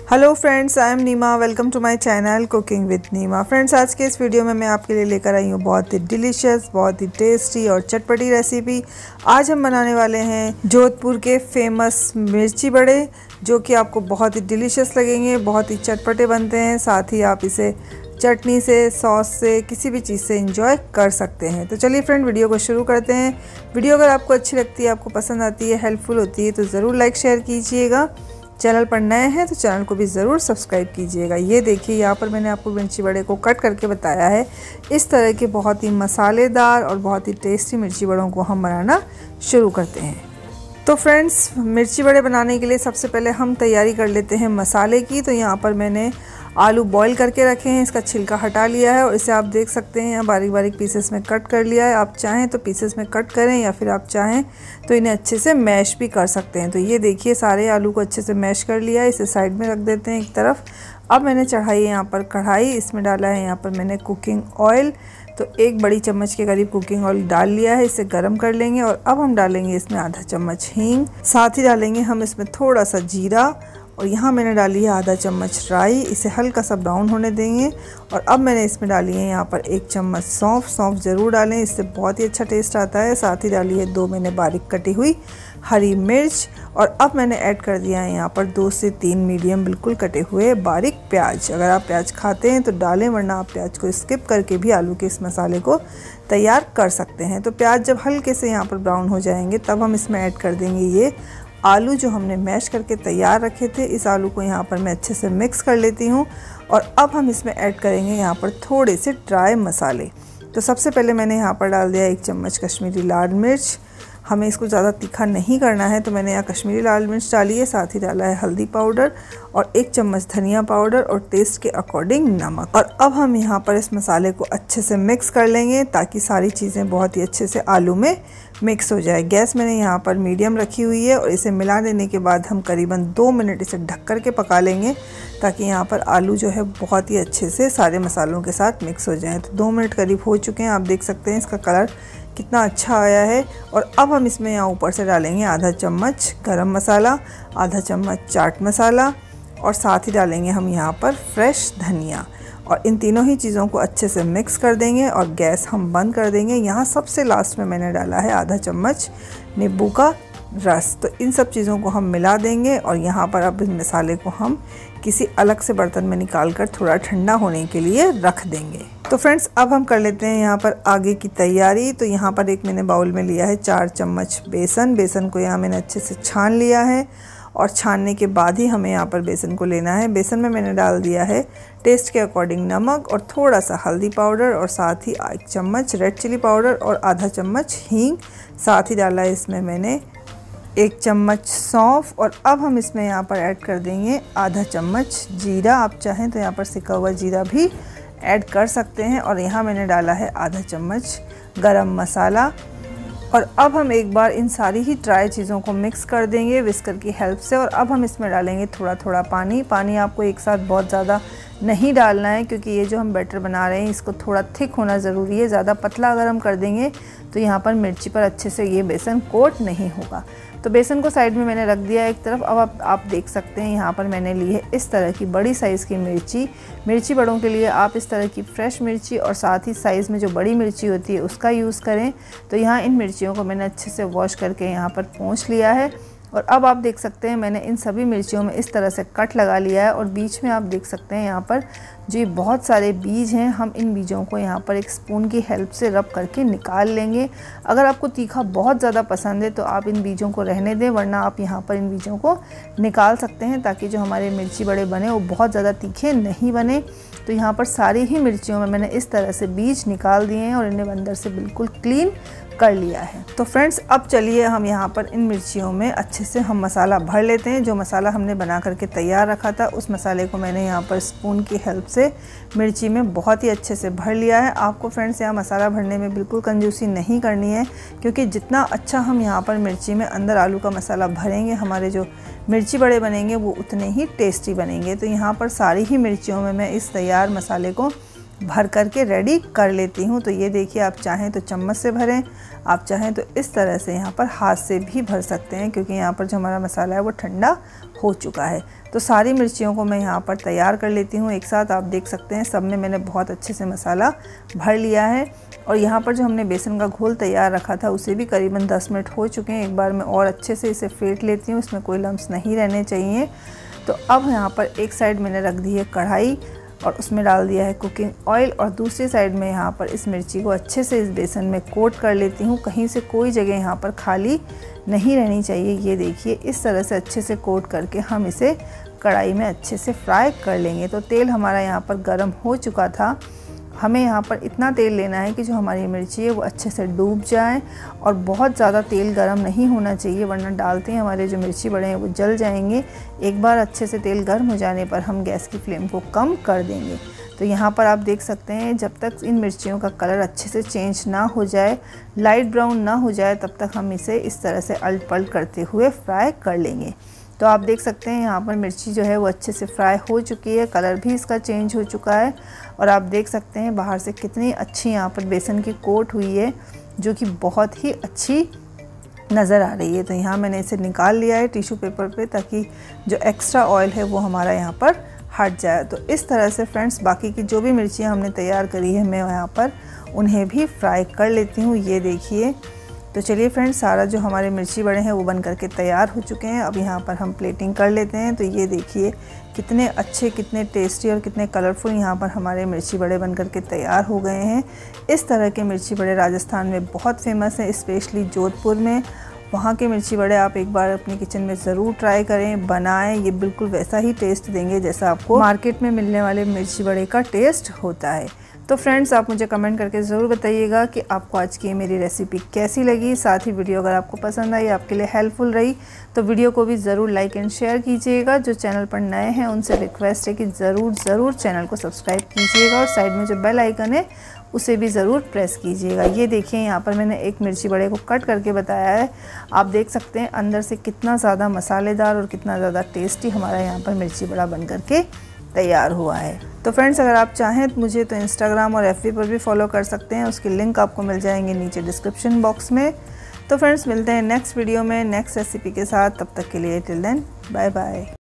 Hello friends, I am Neema. Welcome to my channel cooking with Neema. Friends, आज के इस video में मैं आपके लिए लेकर आई हूँ बहुत ही डिलीशियस, बहुत ही टेस्टी और चटपटी रेसिपी। आज हम बनाने वाले हैं जोधपुर के फेमस मिर्ची बड़े, जो कि आपको बहुत ही डिलीशियस लगेंगे। बहुत ही चटपटे बनते हैं, साथ ही आप इसे चटनी से, सॉस से, किसी भी चीज़ से एंजॉय कर सकते हैं। तो चलिए फ्रेंड, वीडियो को शुरू करते हैं। वीडियो अगर आपको अच्छी लगती है, आपको पसंद आती है, हेल्पफुल होती है, तो ज़रूर लाइक शेयर कीजिएगा। चैनल पर नए हैं तो चैनल को भी ज़रूर सब्सक्राइब कीजिएगा। ये देखिए, यहाँ पर मैंने आपको मिर्ची बड़े को कट करके बताया है। इस तरह के बहुत ही मसालेदार और बहुत ही टेस्टी मिर्ची बड़ों को हम बनाना शुरू करते हैं। तो फ्रेंड्स, मिर्ची बड़े बनाने के लिए सबसे पहले हम तैयारी कर लेते हैं मसाले की। तो यहाँ पर मैंने आलू बॉईल करके रखे हैं, इसका छिलका हटा लिया है और इसे आप देख सकते हैं यहाँ बारीक बारीक पीसेस में कट कर लिया है। आप चाहें तो पीसेस में कट करें या फिर आप चाहें तो इन्हें अच्छे से मैश भी कर सकते हैं। तो ये देखिए, सारे आलू को अच्छे से मैश कर लिया है। इसे साइड में रख देते हैं एक तरफ। अब मैंने चढ़ाई है यहाँ पर कढ़ाई, इसमें डाला है यहाँ पर मैंने कुकिंग ऑयल। तो 1 बड़ी चम्मच के करीब कुकिंग ऑयल डाल लिया है, इसे गर्म कर लेंगे। और अब हम डालेंगे इसमें आधा चम्मच हींग, साथ ही डालेंगे हम इसमें थोड़ा सा जीरा, और यहाँ मैंने डाली है आधा चम्मच राई। इसे हल्का सा ब्राउन होने देंगे। और अब मैंने इसमें डाली है यहाँ पर 1 चम्मच सौंफ। सौंफ ज़रूर डालें, इससे बहुत ही अच्छा टेस्ट आता है। साथ ही डाली है 2 मैंने बारीक कटी हुई हरी मिर्च। और अब मैंने ऐड कर दिया है यहाँ पर 2 से 3 मीडियम बिल्कुल कटे हुए बारीक प्याज। अगर आप प्याज खाते हैं तो डालें, वरना आप प्याज को स्किप करके भी आलू के इस मसाले को तैयार कर सकते हैं। तो प्याज जब हल्के से यहाँ पर ब्राउन हो जाएंगे, तब हम इसमें ऐड कर देंगे ये आलू जो हमने मैश करके तैयार रखे थे। इस आलू को यहाँ पर मैं अच्छे से मिक्स कर लेती हूँ। और अब हम इसमें ऐड करेंगे यहाँ पर थोड़े से ड्राई मसाले। तो सबसे पहले मैंने यहाँ पर डाल दिया 1 चम्मच कश्मीरी लाल मिर्च। हमें इसको ज़्यादा तीखा नहीं करना है, तो मैंने यहाँ कश्मीरी लाल मिर्च डाली है। साथ ही डाला है हल्दी पाउडर और 1 चम्मच धनिया पाउडर और टेस्ट के अकॉर्डिंग नमक। और अब हम यहाँ पर इस मसाले को अच्छे से मिक्स कर लेंगे, ताकि सारी चीज़ें बहुत ही अच्छे से आलू में मिक्स हो जाए। गैस मैंने यहाँ पर मीडियम रखी हुई है और इसे मिला देने के बाद हम करीबन 2 मिनट इसे ढक कर के पका लेंगे, ताकि यहाँ पर आलू जो है बहुत ही अच्छे से सारे मसालों के साथ मिक्स हो जाए। तो 2 मिनट करीब हो चुके हैं। आप देख सकते हैं इसका कलर कितना अच्छा आया है। और अब हम इसमें यहाँ ऊपर से डालेंगे आधा चम्मच गरम मसाला, आधा चम्मच चाट मसाला, और साथ ही डालेंगे हम यहाँ पर फ्रेश धनिया। और इन तीनों ही चीज़ों को अच्छे से मिक्स कर देंगे और गैस हम बंद कर देंगे। यहाँ सबसे लास्ट में मैंने डाला है आधा चम्मच नींबू का रस। तो इन सब चीज़ों को हम मिला देंगे और यहाँ पर अब इस मसाले को हम किसी अलग से बर्तन में निकाल कर थोड़ा ठंडा होने के लिए रख देंगे। तो फ्रेंड्स, अब हम कर लेते हैं यहाँ पर आगे की तैयारी। तो यहाँ पर एक मैंने बाउल में लिया है 4 चम्मच बेसन। बेसन को यहाँ मैंने अच्छे से छान लिया है और छानने के बाद ही हमें यहाँ पर बेसन को लेना है। बेसन में मैंने डाल दिया है टेस्ट के अकॉर्डिंग नमक और थोड़ा सा हल्दी पाउडर, और साथ ही 1 चम्मच रेड चिली पाउडर और आधा चम्मच हींग। साथ ही डाला है इसमें मैंने 1 चम्मच सौंफ। और अब हम इसमें यहाँ पर ऐड कर देंगे आधा चम्मच जीरा। आप चाहें तो यहाँ पर सिका हुआ जीरा भी ऐड कर सकते हैं। और यहाँ मैंने डाला है आधा चम्मच गरम मसाला। और अब हम एक बार इन सारी ही ड्राई चीज़ों को मिक्स कर देंगे विस्कर की हेल्प से। और अब हम इसमें डालेंगे थोड़ा थोड़ा पानी। पानी आपको एक साथ बहुत ज़्यादा नहीं डालना है, क्योंकि ये जो हम बैटर बना रहे हैं इसको थोड़ा थिक होना ज़रूरी है। ज़्यादा पतला अगर हम कर देंगे तो यहाँ पर मिर्ची पर अच्छे से ये बेसन कोट नहीं होगा। तो बेसन को साइड में मैंने रख दिया एक तरफ। अब आप देख सकते हैं यहाँ पर मैंने ली है इस तरह की बड़ी साइज़ की मिर्ची बड़ों के लिए आप इस तरह की फ्रेश मिर्ची और साथ ही साइज़ में जो बड़ी मिर्ची होती है उसका यूज़ करें। तो यहाँ इन मिर्चियों को मैंने अच्छे से वॉश करके यहाँ पर पोंछ लिया है। और अब आप देख सकते हैं मैंने इन सभी मिर्चियों में इस तरह से कट लगा लिया है। और बीच में आप देख सकते हैं यहाँ पर जो ये बहुत सारे बीज हैं, हम इन बीजों को यहाँ पर एक स्पून की हेल्प से रब करके निकाल लेंगे। अगर आपको तीखा बहुत ज़्यादा पसंद है तो आप इन बीजों को रहने दें, वरना आप यहाँ पर इन बीजों को निकाल सकते हैं, ताकि जो हमारे मिर्ची बड़े बने वो बहुत ज़्यादा तीखे नहीं बने। तो यहाँ पर सारी ही मिर्चियों में मैंने इस तरह से बीज निकाल दिए हैं और इन्हें अंदर से बिल्कुल क्लीन कर लिया है। तो फ्रेंड्स, अब चलिए हम यहाँ पर इन मिर्चियों में अच्छे से हम मसाला भर लेते हैं। जो मसाला हमने बना करके तैयार रखा था, उस मसाले को मैंने यहाँ पर स्पून की हेल्प से मिर्ची में बहुत ही अच्छे से भर लिया है। आपको फ्रेंड्स यहाँ मसाला भरने में बिल्कुल कंजूसी नहीं करनी है, क्योंकि जितना अच्छा हम यहाँ पर मिर्ची में अंदर आलू का मसाला भरेंगे, हमारे जो मिर्ची बड़े बनेंगे वो उतने ही टेस्टी बनेंगे। तो यहाँ पर सारी ही मिर्चियों में मैं इस तैयार मसाले को भर करके रेडी कर लेती हूँ। तो ये देखिए, आप चाहें तो चम्मच से भरें, आप चाहें तो इस तरह से यहाँ पर हाथ से भी भर सकते हैं, क्योंकि यहाँ पर जो हमारा मसाला है वो ठंडा हो चुका है। तो सारी मिर्चियों को मैं यहाँ पर तैयार कर लेती हूँ एक साथ। आप देख सकते हैं सब में मैंने बहुत अच्छे से मसाला भर लिया है। और यहाँ पर जो हमने बेसन का घोल तैयार रखा था उसे भी करीबन 10 मिनट हो चुके हैं। एक बार मैं और अच्छे से इसे फेंट लेती हूँ, इसमें कोई लम्स नहीं रहने चाहिए। तो अब यहाँ पर एक साइड मैंने रख दी है कढ़ाई और उसमें डाल दिया है कुकिंग ऑयल, और दूसरी साइड में यहाँ पर इस मिर्ची को अच्छे से इस बेसन में कोट कर लेती हूँ। कहीं से कोई जगह यहाँ पर खाली नहीं रहनी चाहिए। ये देखिए, इस तरह से अच्छे से कोट करके हम इसे कढ़ाई में अच्छे से फ्राई कर लेंगे। तो तेल हमारा यहाँ पर गर्म हो चुका था। हमें यहाँ पर इतना तेल लेना है कि जो हमारी मिर्ची है वो अच्छे से डूब जाए, और बहुत ज़्यादा तेल गर्म नहीं होना चाहिए, वरना डालते हैं हमारे जो मिर्ची बड़े हैं वो जल जाएंगे। एक बार अच्छे से तेल गर्म हो जाने पर हम गैस की फ्लेम को कम कर देंगे। तो यहाँ पर आप देख सकते हैं, जब तक इन मिर्चियों का कलर अच्छे से चेंज ना हो जाए, लाइट ब्राउन ना हो जाए, तब तक हम इसे इस तरह से अल्ट पल्ट करते हुए फ्राई कर लेंगे। तो आप देख सकते हैं यहाँ पर मिर्ची जो है वो अच्छे से फ्राई हो चुकी है, कलर भी इसका चेंज हो चुका है। और आप देख सकते हैं बाहर से कितनी अच्छी यहाँ पर बेसन की कोट हुई है, जो कि बहुत ही अच्छी नज़र आ रही है। तो यहाँ मैंने इसे निकाल लिया है टिश्यू पेपर पे, ताकि जो एक्स्ट्रा ऑयल है वो हमारा यहाँ पर हट जाए। तो इस तरह से फ्रेंड्स बाकी की जो भी मिर्चियाँ हमने तैयार करी है, मैं यहाँ पर उन्हें भी फ्राई कर लेती हूँ। ये देखिए, तो चलिए फ्रेंड्स, सारा जो हमारे मिर्ची बड़े हैं वो बन करके तैयार हो चुके हैं। अब यहाँ पर हम प्लेटिंग कर लेते हैं। तो ये देखिए कितने अच्छे, कितने टेस्टी और कितने कलरफुल यहाँ पर हमारे मिर्ची बड़े बन करके तैयार हो गए हैं। इस तरह के मिर्ची बड़े राजस्थान में बहुत फेमस हैं, स्पेशली जोधपुर में। वहाँ के मिर्ची बड़े आप एक बार अपने किचन में ज़रूर ट्राई करें, बनाएं। ये बिल्कुल वैसा ही टेस्ट देंगे जैसा आपको मार्केट में मिलने वाले मिर्ची बड़े का टेस्ट होता है। तो फ्रेंड्स, आप मुझे कमेंट करके ज़रूर बताइएगा कि आपको आज की मेरी रेसिपी कैसी लगी। साथ ही वीडियो अगर आपको पसंद आई, आपके लिए हेल्पफुल रही, तो वीडियो को भी ज़रूर लाइक एंड शेयर कीजिएगा। जो चैनल पर नए हैं उनसे रिक्वेस्ट है कि ज़रूर चैनल को सब्सक्राइब कीजिएगा, और साइड में जो बेल आइकन है उसे भी ज़रूर प्रेस कीजिएगा। ये देखिए, यहाँ पर मैंने एक मिर्ची बड़े को कट करके बताया है। आप देख सकते हैं अंदर से कितना ज़्यादा मसालेदार और कितना ज़्यादा टेस्टी हमारा यहाँ पर मिर्ची बड़ा बन करके तैयार हुआ है। तो फ्रेंड्स, अगर आप चाहें तो मुझे तो इंस्टाग्राम और FB पर भी फॉलो कर सकते हैं। उसकी लिंक आपको मिल जाएंगे नीचे डिस्क्रिप्शन बॉक्स में। तो फ्रेंड्स, मिलते हैं नेक्स्ट वीडियो में नेक्स्ट रेसिपी के साथ। तब तक के लिए टिल देन बाय बाय।